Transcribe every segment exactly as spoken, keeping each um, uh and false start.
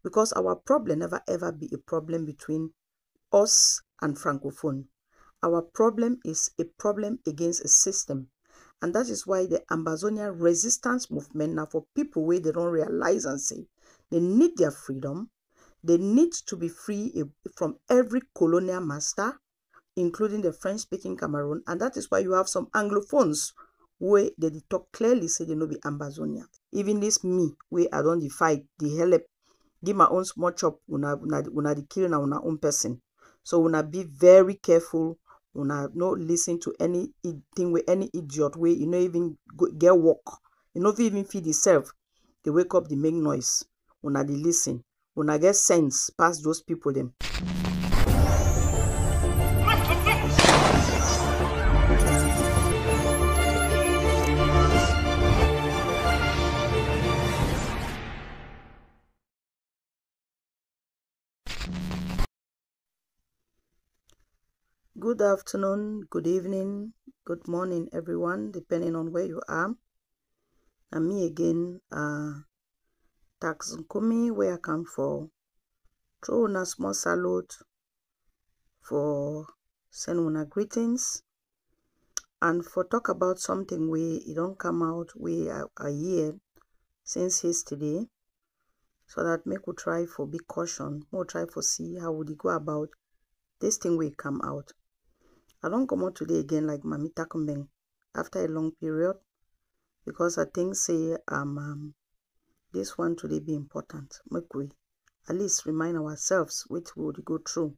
because our problem never ever be a problem between us and Francophone. Our problem is a problem against a system. And that is why the Ambazonian resistance movement now for people where they don't realize and say they need their freedom. They need to be free from every colonial master, including the French-speaking Cameroon. And that is why you have some Anglophones where they talk clearly say they no be Ambazonia. Even this me, where I don't fight, the help, give my own small chop, una, una, una the killing una own person. So una be very careful. Una not listen to anything with any idiot way. You know even go, get work. You know even feed yourself. They wake up, they make noise. Una they listen. Una get sense past those people them. Good afternoon, good evening, good morning, everyone, depending on where you are. And me again, uh, Tax Nkumi, where I come for. Throw a small salute for send una greetings and for talk about something where it don't come out we are a year since yesterday, so that make we try for big caution. We'll try for see how would it go about this thing will come out. I don't come out today again like Mami Takumbeng after a long period, because I think say um, um this one today be important. Make we at least remind ourselves which we would go through.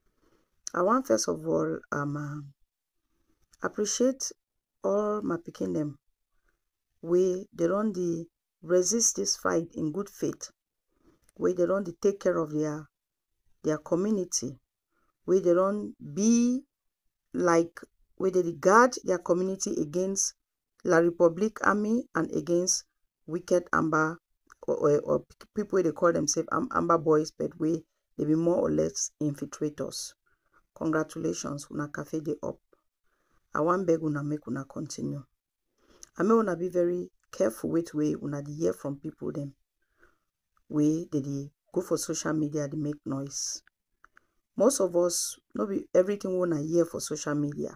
I want first of all um uh, appreciate all my picking them where they don't the resist this fight in good faith, where they don't the take care of their their community, where they don't be like where they guard their community against La Republique Army and against wicked Amber or, or, or people where they call themselves Amber Boys, but where they be more or less infiltrators. Congratulations, una cafe day up. I want beg una make una continue. I may una be very careful with way una the hear from people them where they, they go for social media, they make noise. Most of us, no be everything we wanna hear for social media.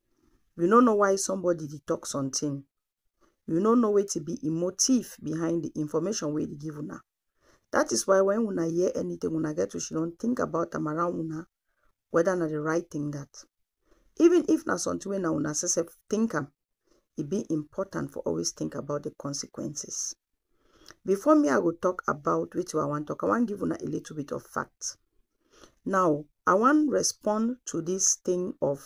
We don't know why somebody they talk something. You don't know where to be emotive behind the information where they give una. That is why when una hear anything, una get to she don't think about them around una, whether not the right thing that. Even if not something when una self think am, it be important for always think about the consequences. Before me, I will talk about which I want to talk. I want to give una a little bit of facts. Now, I want to respond to this thing of,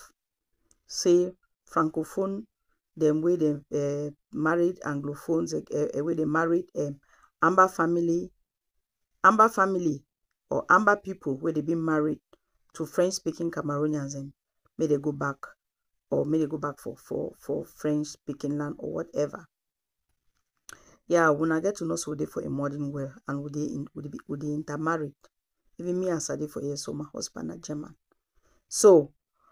say, Francophone, them way they uh, married Anglophones, uh, uh, way they married um, Amber family, Amber family, or Amber people where they been married to French-speaking Cameroonians, and may they go back, or may they go back for for for French-speaking land or whatever. Yeah, when I get to know so they for a modern world, and would they in, would they, be, would they intermarried? Even me as I did for years, so my husband a German. So,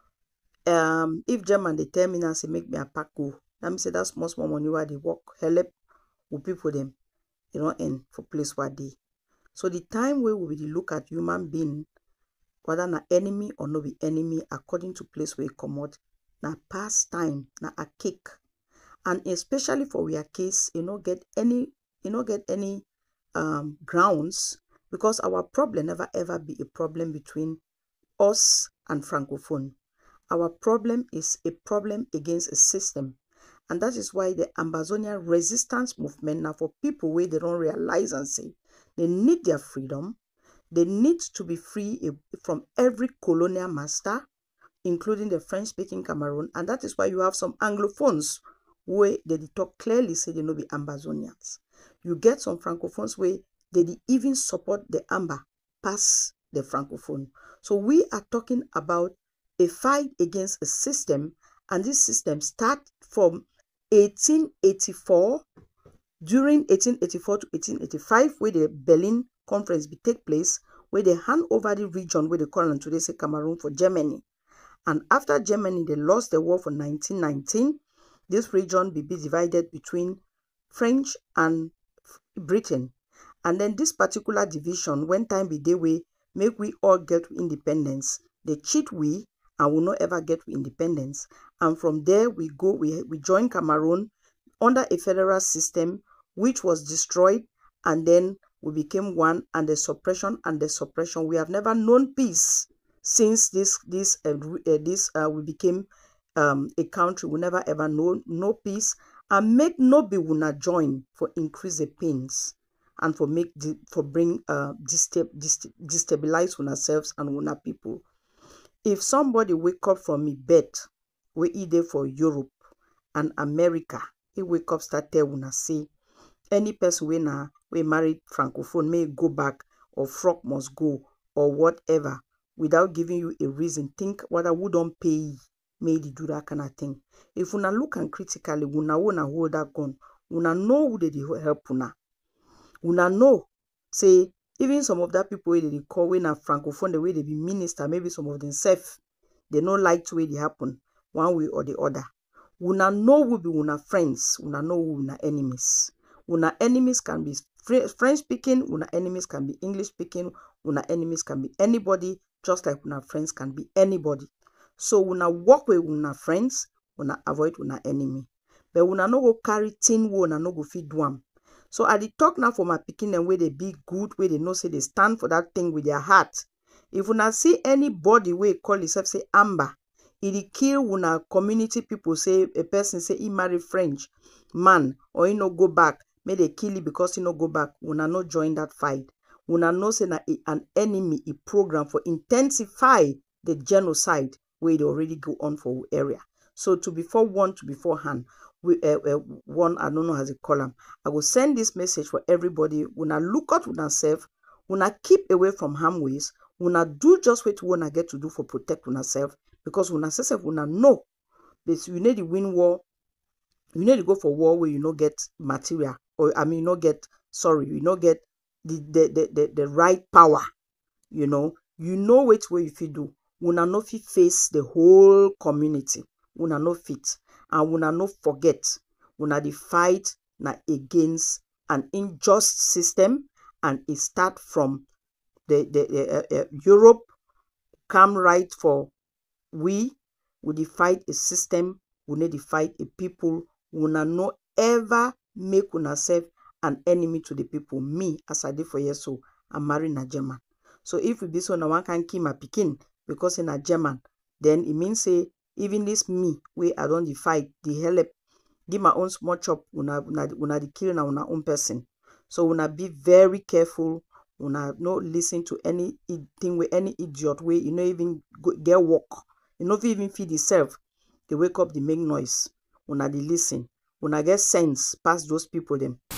um, if German they tell me now say make me a pack go, let me say that's most more money where they work, help with people them, you know, end for place where they. So the time where we will look at human being, whether na enemy or no be enemy, according to place where it come out, na past time, na a cake, and especially for our case, you know, get any, you know, get any um grounds. Because our problem never ever be a problem between us and Francophone. Our problem is a problem against a system. And that is why the Ambazonian resistance movement now for people where they don't realize and say they need their freedom. They need to be free from every colonial master, including the French-speaking Cameroon. And that is why you have some Anglophones where they talk clearly say they no be Ambazonians. You get some Francophones where they even support the Amber past the Francophone. So we are talking about a fight against a system, and this system starts from eighteen eighty-four, during eighteen eighty-four to eighteen eighty-five, where the Berlin Conference be take place, where they hand over the region where they call them today say Cameroon for Germany. And after Germany, they lost the war for nineteen nineteen. This region be, be divided between French and Britain. And then this particular division, when time be day way, make we all get independence. They cheat we and will not ever get independence. And from there we go, we, we join Cameroon under a federal system which was destroyed, and then we became one, and the suppression and the suppression. We have never known peace since this this uh, uh, this uh, we became um, a country. We never ever know no peace, and make no be una join for increase the pains and for make the, for bring uh distab destabilize una selves and una people. If somebody wake up from me bed, we either for Europe and America, he wake up start tell una say any person we na we married francophone may go back, or frog must go, or whatever, without giving you a reason. Think whether we don't pay may they do that kind of thing. If una look and critically, una wanna hold that gun, una know who they help una. Una know, say, even some of that people they call when a francophone, the way they be minister, maybe some of themselves, they don't like the way they happen, one way or the other. Una know who be una friends, una know who una enemies. Una enemies can be French speaking, una enemies can be English speaking, una enemies can be anybody, just like una friends can be anybody. So una work with una friends, una avoid una enemy. But una no go carry tin wo, una no go fit do am. So I dey talk now for my pikin and where they be good, where they know say they stand for that thing with their heart. If una see anybody where call himself say Amber, it dey kill una community people, say a person say he marry French man or he no go back, may they kill you because he no go back. Una no join that fight. Una know say na an enemy a program for intensify the genocide where they already go on for area. So to before one to beforehand, we uh, uh, one I don't know how to call them. I will send this message for everybody. Una look out una self, una keep away from harm ways, una do just what you wanna get to do for protect una self, because una self una know that you need to win war. You need to go for war where you no get material, or I mean you no get sorry, you no get the the, the, the, the right power. You know, you know which way you fit do. Una no fit face the whole community. Una no fit, and una no forget. Una the fight na against an unjust system, and it start from the the uh, uh, Europe come right for we. We the fight a system. We need to fight a people. Una no ever make una self an enemy to the people. Me, as I did for years, so I'm married a German. So if we be so, no one can kill my pikin because in a German, then it means say even this me where I don't fight the help, give my own small chop. Una una una the kill na una own person. So una be very careful. Una no listen to any thing with any idiot way. You know even go, get work. You know even feed yourself. They wake up, they make noise. Una they listen. Una get sense past those people them.